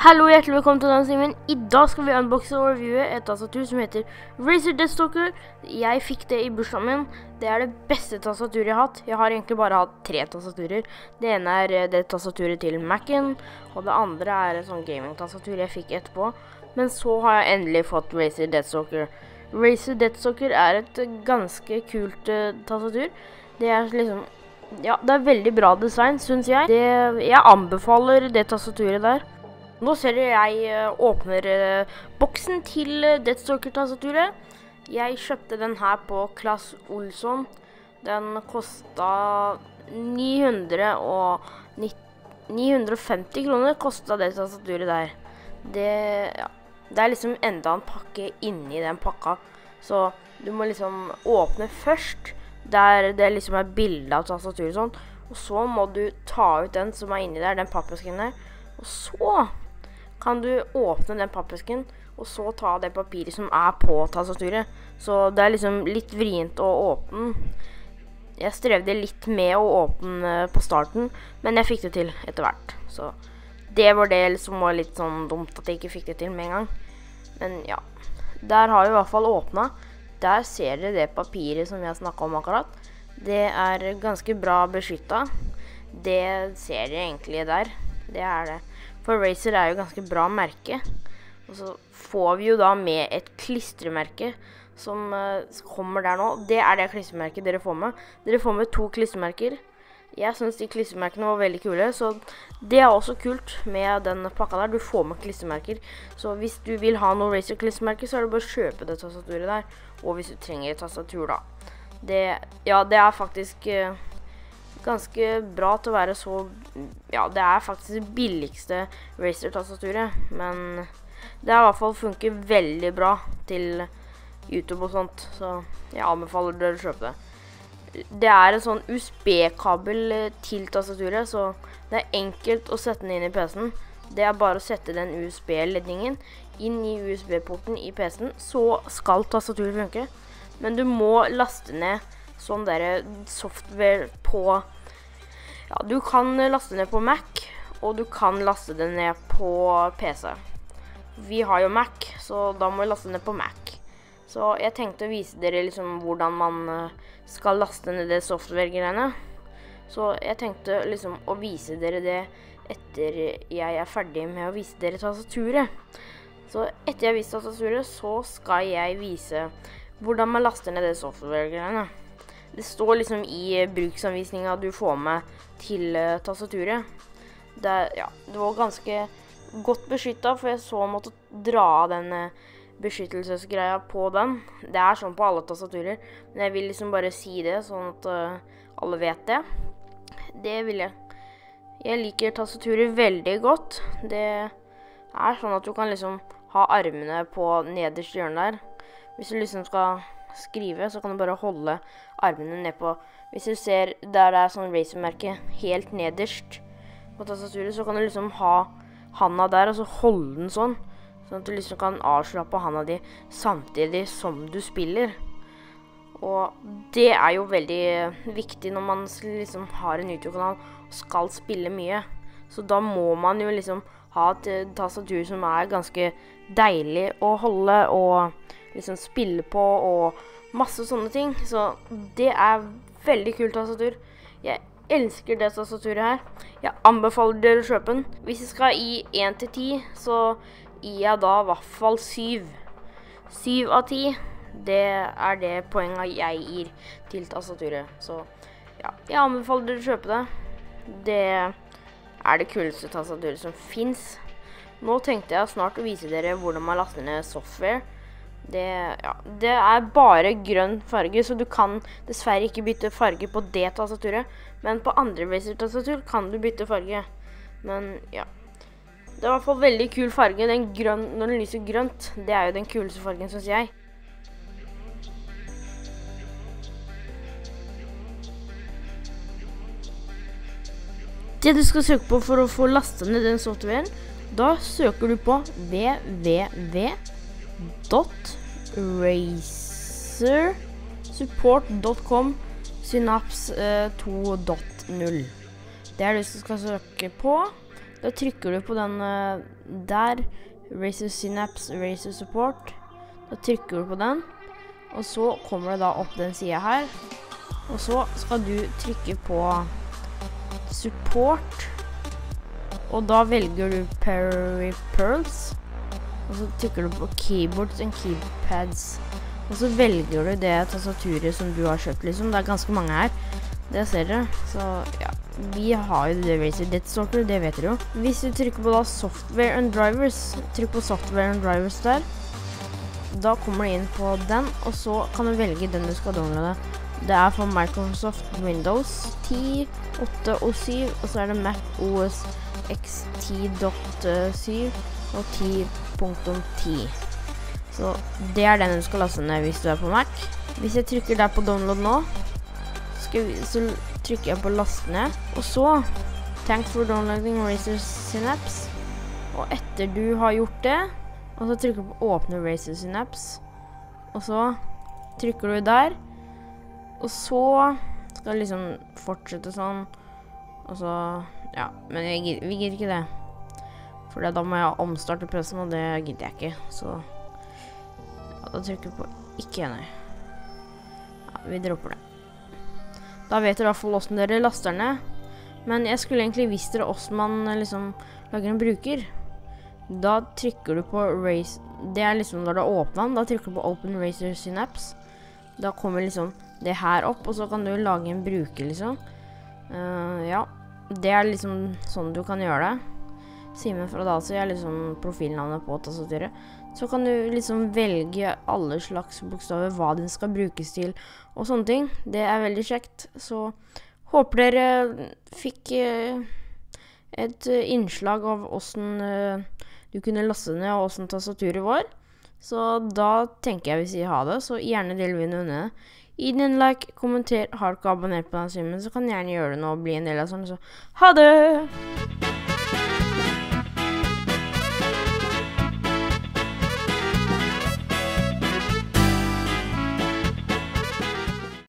Hallo, hjertelig velkommen til denne streamen. I dag skal vi unboxe og reviewe et tastatur som heter Razer Deathstalker. Jeg fikk det i bursdagen min. Det er det beste tastaturet jeg har hatt. Jeg har egentlig bare hatt 3 tastaturer. Det ene er det tastaturet til Mac'en, og det andre er et sånn gaming-tastatur jeg fikk etterpå. Men så har jeg endelig fått Razer Deathstalker. Razer Deathstalker er et ganske kult tastatur. Det er liksom, ja, det er veldig bra design, synes jeg. Jeg anbefaler det tastaturet der. Nå ser dere jeg åpner boksen til Deathstalker-tastaturet. Jeg kjøpte den her på Claes Olsson. Den kostet 950 kroner kostet det tastaturet der. Det er liksom enda en pakke inni den pakka. Så du må liksom åpne først, der det liksom er bilde av tastaturet sånn. Og så må du ta ut den som er inni der, den pappesken der. Og så kan du åpne den pappesken, og så ta det papiret som er på tastaturet. Så det er liksom litt vrient å åpne. Jeg strevde litt med å åpne på starten, men jeg fikk det til etter hvert. Så det var det som var litt sånn dumt at jeg ikke fikk det til med en gang. Men ja, der har jeg i hvert fall åpnet. Der ser dere det papiret som jeg snakket om akkurat. Det er ganske bra beskyttet. Det ser dere egentlig der. Det er det. For Razer er jo ganske bra merke. Og så får vi jo da med et klistremerke som kommer der nå. Det er det klistremerket dere får med. Dere får med 2 klistremerker. Jeg synes de klistremerkene var veldig kule, så det er også kult med den pakka der. Du får med klistremerker. Så hvis du vil ha noe Razer klistremerke, så er det bare å kjøpe det tastaturet der. Og hvis du trenger et tastatur da. Det er faktisk ganske bra til å være så, ja, det er faktisk det billigste Razer-tastaturet, men det er i hvert fall funker veldig bra til YouTube og sånt, så jeg anbefaler dere å kjøpe det. Det er en sånn USB-kabel til tastaturet, så det er enkelt å sette den inn i PC-en. Det er bare å sette den USB-ledningen inn i USB-porten i PC-en, så skal tastaturet funke. Men du må laste ned sånn der software på, ja, du kan laste ned på Mac, og du kan laste det ned på PC. Vi har jo Mac, så da må vi laste ned på Mac. Så jeg tenkte å vise dere liksom hvordan man skal laste ned det software-greiene. Så jeg tenkte liksom å vise dere det etter jeg er ferdig med å vise dere tastaturet. Så etter jeg viser tastaturet, så skal jeg vise hvordan man laster ned det software-greiene. Det står liksom i bruksanvisningen du får med til tastaturet. Det var ganske godt beskyttet, for jeg så måtte dra av den beskyttelsesgreia på den. Det er sånn på alle tastaturer, men jeg vil liksom bare si det, sånn at alle vet det. Det vil jeg. Jeg liker tastaturet veldig godt. Det er sånn at du kan liksom ha armene på nederste hjørne der. Hvis du liksom skal skrive, så kan du bare holde armene ned på. Hvis du ser der det er sånn Razer-merke helt nederst på tastaturet, så kan du liksom ha handa der, og så holde den sånn at du liksom kan avslappe handa di samtidig som du spiller. Og det er jo veldig viktig når man liksom har en YouTube-kanal og skal spille mye. Så da må man jo liksom ha et tastatur som er ganske deilig å holde og liksom spille på og masse sånne ting. Så det er veldig kult tastatur. Jeg elsker det tastaturet her. Jeg anbefaler dere å kjøpe den. Hvis jeg skal gi 1 til 10, så gir jeg da i hvert fall 7. 7 av 10. Det er det poenget jeg gir til tastaturet. Så ja, jeg anbefaler dere å kjøpe det. Det er det kuleste tastaturet som finnes. Nå tenkte jeg snart å vise dere hvordan man laster ned software. Det er bare grønn farge, så du kan dessverre ikke bytte farge på det tastaturet. Men på andre Razer-tastatur kan du bytte farge. Men ja, det er i hvert fall veldig kul farge. Når den lyser grønt, det er jo den kuleste fargen, synes jeg. Det du skal søke på for å få lastet ned den softwaren, da søker du på www.razersupport.com Synapse 2.0. Det er det du skal søke på. Da trykker du på den der, Razer Synapse, Razer Support. Da trykker du på den, og så kommer det da opp den siden her. Og så skal du trykke på Support, og da velger du Peripherals, og så trykker du på Keyboards and Keypads, og så velger du det tastaturet som du har kjøpt, liksom. Det er ganske mange her, det ser dere. Så ja, vi har jo det Razer Deathstalker, det vet dere jo. Hvis du trykker på da Software and Drivers, trykk på Software and Drivers der, da kommer du inn på den, og så kan du velge den du skal downloade. Det er for Microsoft Windows 10, 8 og 7, og så er det Mac OS X 10.7 og 10.10. Så det er den du skal laste ned hvis du er på Mac. Hvis jeg trykker der på download nå, så trykker jeg på laste ned, og så Thanks for downloading Razer Synapse. Og etter du har gjort det, og så trykker du på åpne Razer Synapse, og så trykker du der, og så skal det liksom fortsette sånn, og så, ja, men vi gidder ikke det. For da må jeg omstarte pressen, og det gidder jeg ikke, så ja, da trykker jeg på ikke nei. Ja, vi dropper det. Da vet dere i hvert fall hvordan dere laster ned, men jeg skulle egentlig visst dere hvordan man liksom lager en bruker. Da trykker du på Razer, det er liksom når du har åpnet den, da trykker du på Open Razer Synapse. Da kommer liksom det her opp, og så kan du lage en bruker, liksom. Ja, det er liksom sånn du kan gjøre det. Simen fra Dacia er liksom profilnavnet på tastaturet. Så kan du liksom velge alle slags bokstaver, hva den skal brukes til, og sånne ting. Det er veldig kjekt. Så håper dere fikk et innslag av hvordan du kunne laste ned, og hvordan tastaturet var. Så da tenker jeg vi sier ha det, så gjerne del videoen. Gi den en like, kommenter, har du ikke abonnert på den streamen, så kan du gjerne gjøre det nå og bli en del av sånn, så ha det!